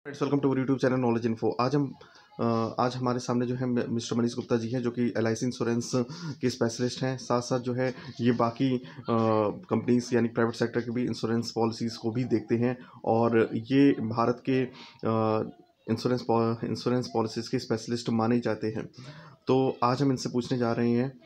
Friends, welcome to our YouTube channel knowledge info. आज हमारे सामने जो है मिस्टर मनीष गुप्ता जी हैं, जो कि LIC इंश्योरेंस के स्पेशलिस्ट हैं। साथ साथ जो है ये बाकी कंपनीज यानी प्राइवेट सेक्टर की भी इंश्योरेंस पॉलिसीज़ को भी देखते हैं, और ये भारत के इंश्योरेंस पॉलिसीज़ के स्पेशलिस्ट माने जाते हैं। तो आज हम इनसे पूछने जा रहे हैं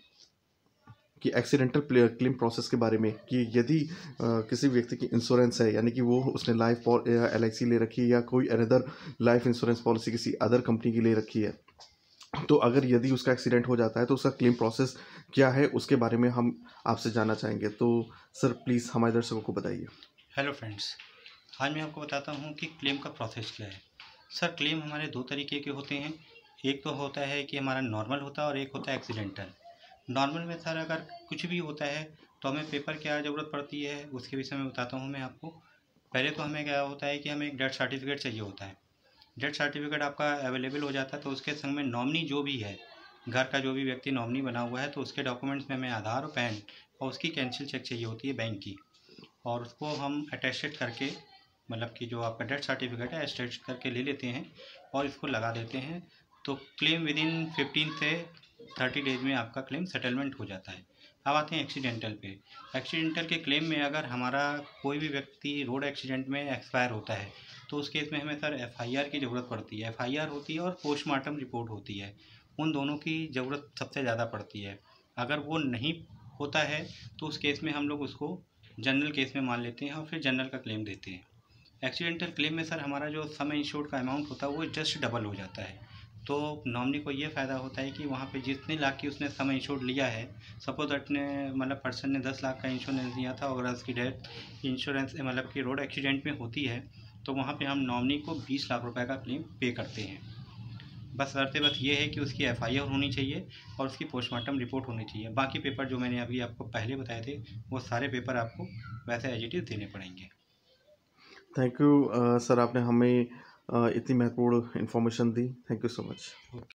कि एक्सीडेंटल क्लेम प्रोसेस के बारे में, कि यदि किसी व्यक्ति की इंश्योरेंस है, यानी कि वो उसने लाइफ LIC ले रखी है या कोई अनदर लाइफ इंश्योरेंस पॉलिसी किसी अदर कंपनी की ले रखी है, तो अगर यदि उसका एक्सीडेंट हो जाता है तो उसका क्लेम प्रोसेस क्या है, उसके बारे में हम आपसे जानना चाहेंगे। तो सर प्लीज़ हमारे दर्शकों को बताइए। हेलो फ्रेंड्स, आज मैं आपको बताता हूँ कि क्लेम का प्रोसेस क्या है। सर, क्लेम हमारे दो तरीके के होते हैं। एक तो होता है कि हमारा नॉर्मल होता है और एक होता है एक्सीडेंटल। नॉर्मल में सर अगर कुछ भी होता है तो हमें पेपर क्या ज़रूरत पड़ती है उसके विषय में बताता हूँ मैं आपको। पहले तो हमें क्या होता है कि हमें एक डेथ सर्टिफिकेट चाहिए होता है। डेथ सर्टिफिकेट आपका अवेलेबल हो जाता है तो उसके संग में नॉमिनी जो भी है, घर का जो भी व्यक्ति नॉमिनी बना हुआ है, तो उसके डॉक्यूमेंट्स में हमें आधार और पैन और उसकी कैंसिल चेक चाहिए होती है बैंक की, और उसको हम अटेस्टेड करके, मतलब कि जो आपका डेथ सर्टिफिकेट है अटेस्ट करके ले लेते हैं और इसको लगा देते हैं। तो क्लेम विद इन 15 से 30 डेज में आपका क्लेम सेटलमेंट हो जाता है। अब आते हैं एक्सीडेंटल पे। एक्सीडेंटल के क्लेम में अगर हमारा कोई भी व्यक्ति रोड एक्सीडेंट में एक्सपायर होता है तो उस केस में हमें सर FIR की ज़रूरत पड़ती है। FIR होती है और पोस्टमार्टम रिपोर्ट होती है। उन दोनों की ज़रूरत सबसे ज़्यादा पड़ती है। अगर वो नहीं होता है तो उस केस में हम लोग उसको जनरल केस में मान लेते हैं और फिर जनरल का क्लेम देते हैं। एक्सीडेंटल क्लेम में सर हमारा जो सम इंश्योर्ड का अमाउंट होता है वो जस्ट डबल हो जाता है। तो नॉमिनी को ये फ़ायदा होता है कि वहाँ पे जितने लाख की उसने सम इंश्योर्ड लिया है, सपोज अपने मतलब पर्सन ने 10 लाख का इंश्योरेंस लिया था, और उसकी डेथ इंश्योरेंस मतलब कि रोड एक्सीडेंट में होती है तो वहाँ पे हम नॉमिनी को 20 लाख रुपए का क्लेम पे करते हैं। बस शर्तें बस ये है कि उसकी FIR होनी चाहिए और उसकी पोस्टमार्टम रिपोर्ट होनी चाहिए। बाकी पेपर जो मैंने अभी आपको पहले बताए थे वो सारे पेपर आपको वैसे एज इट इज़ देने पड़ेंगे। थैंक यू सर, आपने हमें इतनी महत्वपूर्ण इन्फॉर्मेशन दी। Thank you so much.